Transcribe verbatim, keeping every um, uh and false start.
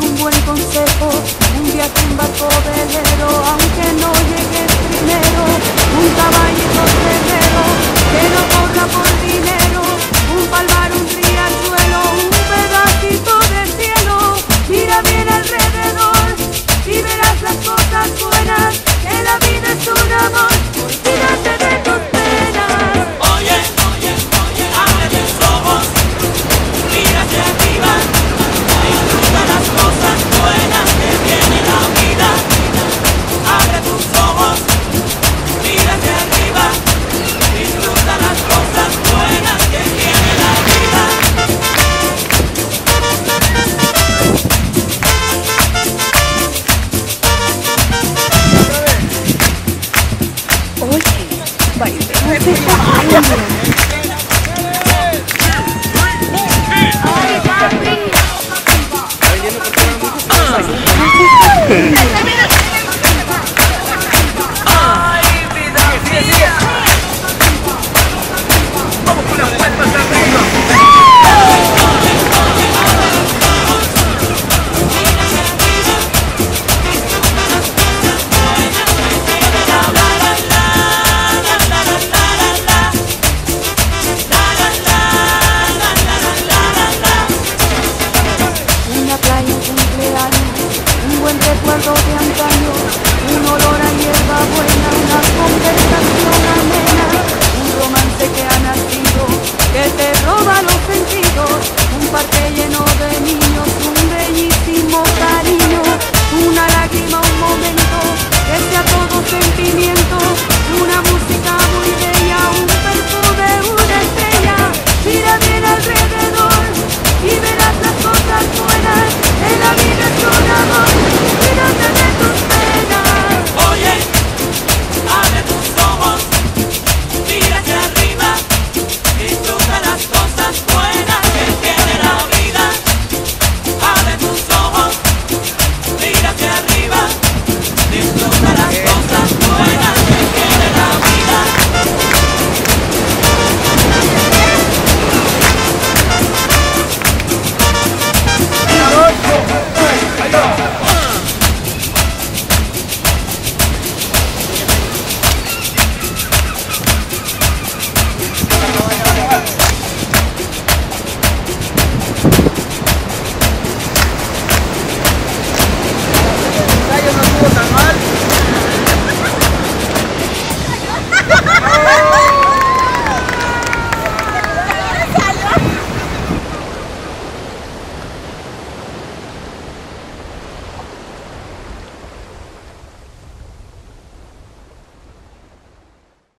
un buen consejo, un viaje en barco velero, aunque no llegues primero, un caballito cerrero, que no corra por dinero, un palmar, un riachuelo, un pedacito del cielo. Mira bien alrededor y verás las cosas buenas, que la vida es un amor, olvídate de tus penas. Oye, oye, oye, abre tus ojos, mira hacia arriba, disfruta las cosas buenas que tiene la vida. Abre tus ojos, mira hacia arriba, disfruta las cosas buenas que tiene la vida. Oye, bailemos esta cumbia. Ay, vida mía. Vamos con las palmas arriba. Una playa, un cumpleaños, un buen recuerdo de antaño.